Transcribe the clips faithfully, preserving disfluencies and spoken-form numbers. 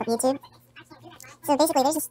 YouTube. So basically, there's this.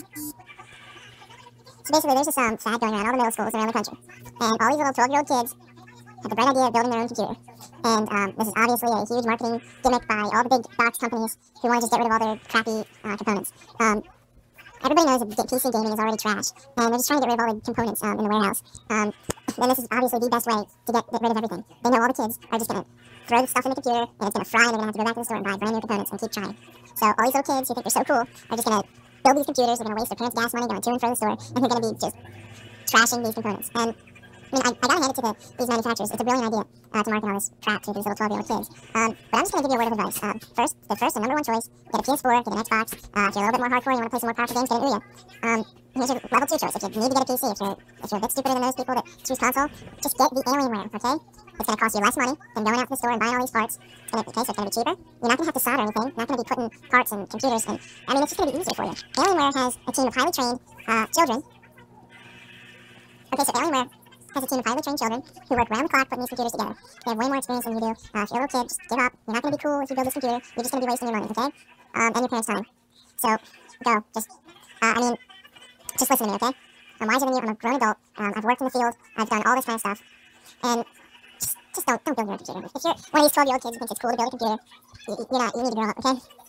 So basically, there's this um fad going around all the middle schools around the country, and all these little twelve-year-old kids have the bright idea of building their own computer. And um, this is obviously a huge marketing gimmick by all the big box companies who want to just get rid of all their crappy uh, components. Um, everybody knows that P C gaming is already trash, and they're just trying to get rid of all the components um, in the warehouse. Um, and this is obviously the best way to get, get rid of everything. They know all the kids are just going to throw the stuff in the computer, and it's going to fry, and they're going to have to go back to the store and buy brand new components and keep trying. So all these little kids who think they're so cool are just going to build these computers, they're going to waste their parents' gas money going to and fro the store, and they're going to be just trashing these components. And I mean, I, I gotta hand it to the, these manufacturers. It's a brilliant idea uh, to market all this crap to these little twelve-year-old kids. Um, but I'm just gonna give you a word of advice. Uh, first, the first and number one choice, get a P S four, get an Xbox. Uh, if you're a little bit more hardcore and you want to play some more powerful games, get an Ouya. Um, here's your level two choice. If you need to get a P C, if you're, if you're a bit stupider than those people that choose console, just get the Alienware, okay? It's gonna cost you less money than going out to the store and buying all these parts. It's gonna, okay, so it's gonna be cheaper. You're not gonna have to solder anything. You're not gonna be putting parts and computers and, I mean, it's just gonna be easier for you. Alienware has a team of highly trained uh, children. Okay, so Alienware has a team of highly trained children who work round the clock putting these computers together. They have way more experience than you do. Uh, if you're a little kid, just give up. You're not going to be cool if you build this computer. You're just going to be wasting your money, okay? Um, and your parents' time. So, go. Just, uh, I mean, just listen to me, okay? I'm wiser than you. I'm a grown adult. Um, I've worked in the field. I've done all this kind of stuff. And just, just don't, don't build your own computer. If you're one of these twelve-year-old kids who thinks it's cool to build a computer, you, you know, you need to grow up, okay?